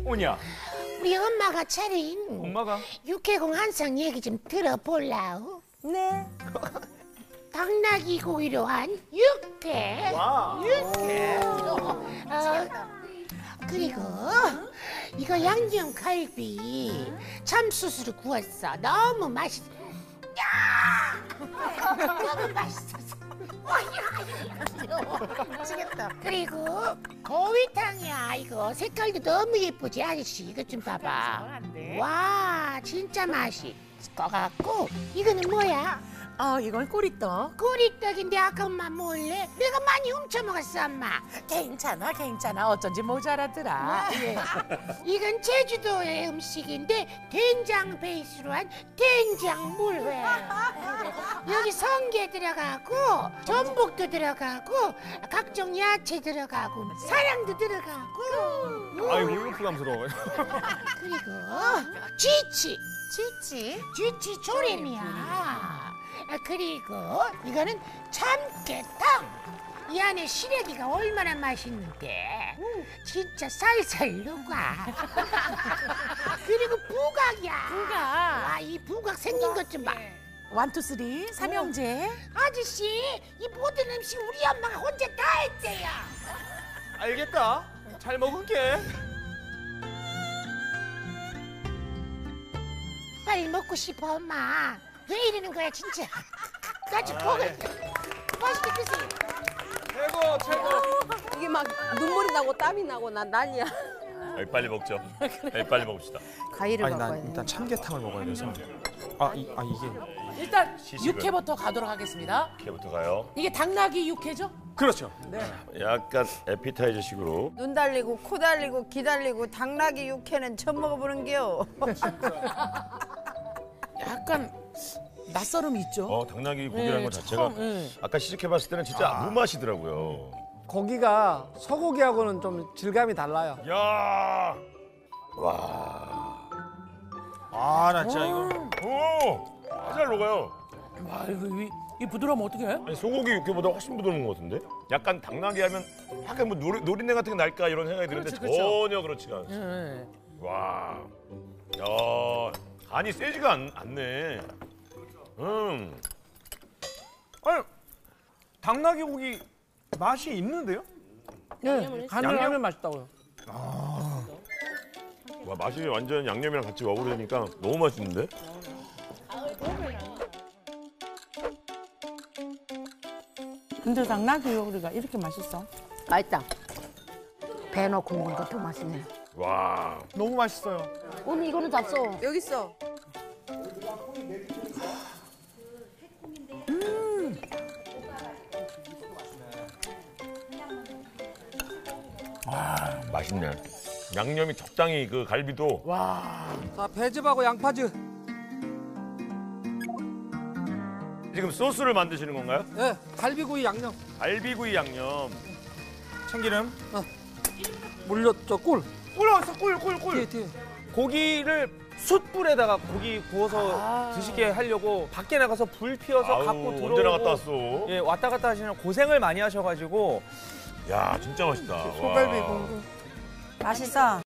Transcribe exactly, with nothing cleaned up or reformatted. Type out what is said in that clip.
오냐? 우리 엄마가 차린 엄마가? 육개공 한상 얘기 좀 들어볼라우? 네. 당나귀 고기로 한 육회. 와. 육회. 어, 그리고 이거 양념 갈비 참숯으로 구웠어. 너무 맛있. 야! 너무 맛있었어. 미치겠다. 그리고 고위탕이야. 이거 색깔도 너무 예쁘지 아저씨. 이거 좀 봐봐. 와 진짜 맛있을 것 같고. 이거는 뭐야? 어, 이건 꼬리떡. 꼬리떡인데 아까 엄마 몰래 내가 많이 훔쳐먹었어 엄마. 괜찮아, 괜찮아. 어쩐지 모자라더라. 예. 이건 제주도의 음식인데 된장 베이스로 한 된장물회. 여기 성게 들어가고 전복도 들어가고 각종 야채 들어가고 사랑도 들어가고. 아이고 이거 부담스러워. 그리고 쥐치. 쥐치. 쥐치 조림이야. 아, 그리고 이거는 참깨탕. 이 안에 시래기가 얼마나 맛있는데 진짜 살살 녹아. 그리고 부각이야. 부각. 와, 이 부각 생긴 것 좀 봐. 원투 쓰리 삼형제. 아저씨, 이 모든 음식 우리 엄마가 혼자 다 했대요. 알겠다. 잘 먹을게. 빨리 먹고 싶어 엄마. 왜 이러는 거야 진짜. 나 좀 먹을. 맛있게 드세요. 최고 최고. 이게 막 눈물이 나고 땀이 나고 난 난리야. 여기 빨리 먹죠. 여기 빨리 먹읍시다. 과일을 아니 먹어야 난 돼. 일단 참게탕을 먹어야 돼서. 아, 이, 아 이게. 일단 시식은? 육회부터 가도록 하겠습니다. 이렇게부터 가요. 이게 당나귀 육회죠? 그렇죠. 약간 에피타이저식으로. 눈 달리고 코 달리고 귀 달리고 당나귀 육회는 처음 먹어보는겨. 약간 낯설음이 있죠? 어 당나귀 고기라는 네, 것 자체가 처음, 네. 아까 시식해봤을 때는 진짜 무맛이더라고요. 고기가 소고기하고는 좀 질감이 달라요. 야, 와, 아 나 진짜 이거. 오, 잘 녹아요. 와 이거 이, 이 부드러움 어떻게 해? 아니, 소고기 육회보다 훨씬 부드러운 것 같은데? 약간 당나귀 하면 약간 뭐 노리, 노린내 같은 게 날까 이런 생각이 드는데 그렇죠, 그렇죠. 전혀 그렇지가 않아요. 네. 와, 야, 간이 세지가 않, 않네. 음, 아니 당나귀 고기 맛이 있는데요? 네, 간을 양념? 하면 맛있다고요. 와 맛이 완전 양념이랑 같이 어우러지니까 너무 맛있는데? 근데 당나귀 요리가 이렇게 맛있어? 맛있다. 배 넣고 먹는 것도 맛있네. 와, 너무 맛있어요. 오늘 이거는 잡숴. 여기 있어. 맛있네. 양념이 적당히 그 갈비도 자, 배즙하고 양파즙. 지금 소스를 만드시는 건가요? 네, 갈비구이 양념. 갈비구이 양념. 참기름. 물엿, 저 꿀. 꿀 넣었어 꿀 꿀 꿀. 뒤에, 뒤에. 고기를 숯불에다가 고기 구워서 드시게 하려고 밖에 나가서 불 피워서 아우, 갖고 들어오고. 언제 나갔다 왔어? 예, 왔다 갔다 하시는 고생을 많이 하셔가지고 야, 진짜 맛있다. 소갈비 와. 공구. 맛있어.